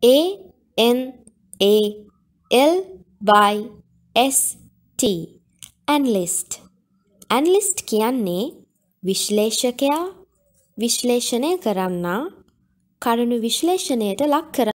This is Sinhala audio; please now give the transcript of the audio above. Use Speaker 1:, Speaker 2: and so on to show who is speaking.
Speaker 1: ANALYST Analyst. Analyst කියන්නේ විශ්ලේෂකයා, විශ්ලේෂණය කරන්නා, කරුණු විශ්ලේෂණයට ලක් කරන